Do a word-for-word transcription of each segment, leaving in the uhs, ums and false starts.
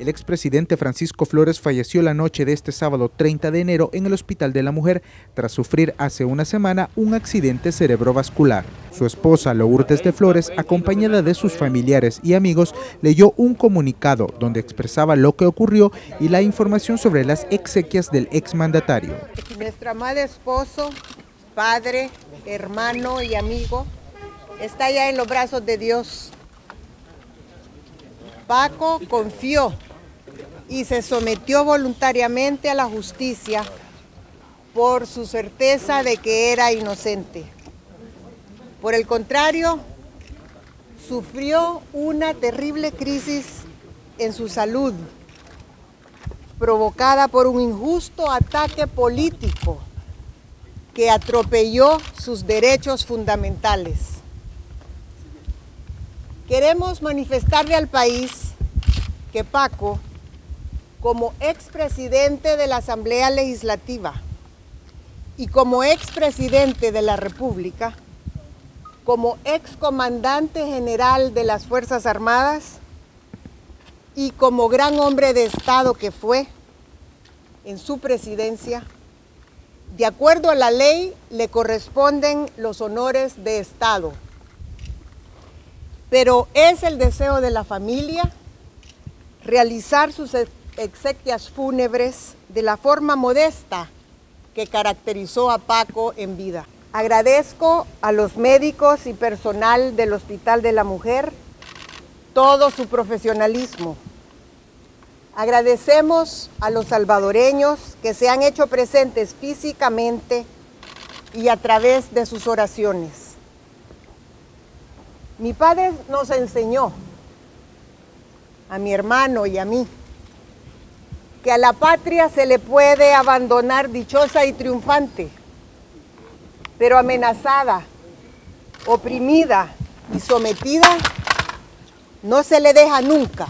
El expresidente Francisco Flores falleció la noche de este sábado treinta de enero en el Hospital de la Mujer tras sufrir hace una semana un accidente cerebrovascular. Su esposa, Lourdes de Flores, acompañada de sus familiares y amigos, leyó un comunicado donde expresaba lo que ocurrió y la información sobre las exequias del exmandatario. Nuestro amado esposo, padre, hermano y amigo, está ya en los brazos de Dios. Paco confió y se sometió voluntariamente a la justicia por su certeza de que era inocente. Por el contrario, sufrió una terrible crisis en su salud, provocada por un injusto ataque político que atropelló sus derechos fundamentales. Queremos manifestarle al país que Paco, como expresidente de la Asamblea Legislativa y como expresidente de la República, como excomandante general de las Fuerzas Armadas y como gran hombre de Estado que fue en su presidencia, de acuerdo a la ley le corresponden los honores de Estado. Pero es el deseo de la familia realizar sus exequias fúnebres de la forma modesta que caracterizó a Paco en vida. Agradezco a los médicos y personal del Hospital de la Mujer todo su profesionalismo. Agradecemos a los salvadoreños que se han hecho presentes físicamente y a través de sus oraciones. Mi padre nos enseñó, a mi hermano y a mí, que a la patria se le puede abandonar dichosa y triunfante, pero amenazada, oprimida y sometida, no se le deja nunca,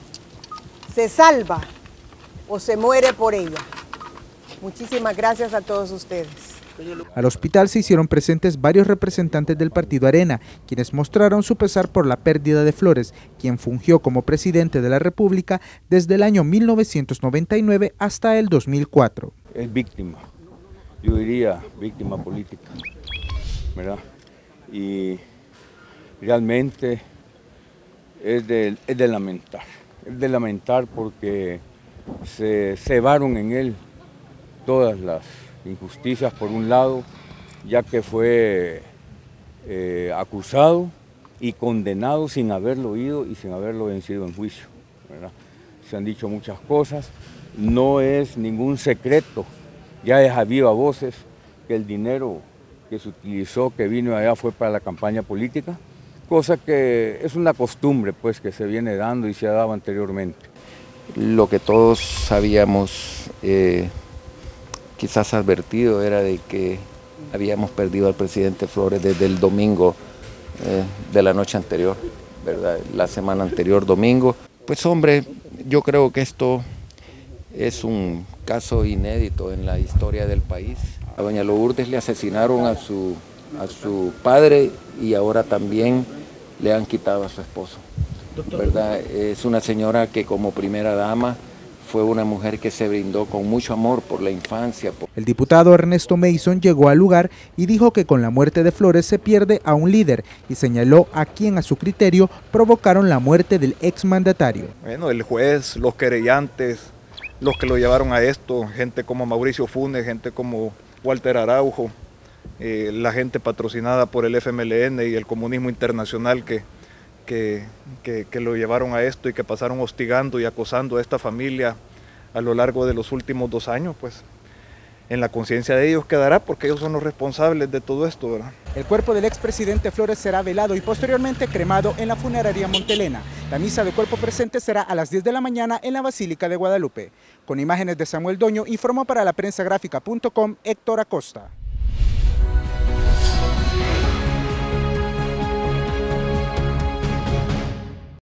se salva o se muere por ella. Muchísimas gracias a todos ustedes. Al hospital se hicieron presentes varios representantes del partido Arena, quienes mostraron su pesar por la pérdida de Flores, quien fungió como presidente de la República desde el año mil novecientos noventa y nueve hasta el dos mil cuatro. Es víctima, yo diría víctima política, ¿verdad? Y realmente es de, es de lamentar, es de lamentar porque se cebaron en él todas las injusticias por un lado, ya que fue eh, acusado y condenado sin haberlo oído y sin haberlo vencido en juicio, ¿verdad? Se han dicho muchas cosas, no es ningún secreto, ya es a viva voces que el dinero que se utilizó, que vino allá, fue para la campaña política, cosa que es una costumbre pues que se viene dando y se ha dado anteriormente. Lo que todos sabíamos, eh, quizás advertido, era de que habíamos perdido al presidente Flores desde el domingo eh, de la noche anterior, ¿verdad? La semana anterior, domingo. Pues hombre, yo creo que esto es un caso inédito en la historia del país. A doña Lourdes le asesinaron a su, a su padre y ahora también le han quitado a su esposo, ¿verdad? Es una señora que como primera dama fue una mujer que se brindó con mucho amor por la infancia. El diputado Ernesto Mason llegó al lugar y dijo que con la muerte de Flores se pierde a un líder y señaló a quien a su criterio provocaron la muerte del exmandatario. Bueno, el juez, los querellantes, los que lo llevaron a esto, gente como Mauricio Funes, gente como Walter Araujo, eh, la gente patrocinada por el F M L N y el comunismo internacional que Que, que, que lo llevaron a esto y que pasaron hostigando y acosando a esta familia a lo largo de los últimos dos años, pues en la conciencia de ellos quedará porque ellos son los responsables de todo esto, ¿verdad? El cuerpo del expresidente Flores será velado y posteriormente cremado en la funeraria Montelena. La misa de cuerpo presente será a las diez de la mañana en la Basílica de Guadalupe. Con imágenes de Samuel Doño, informó para la prensa gráfica punto com Héctor Acosta.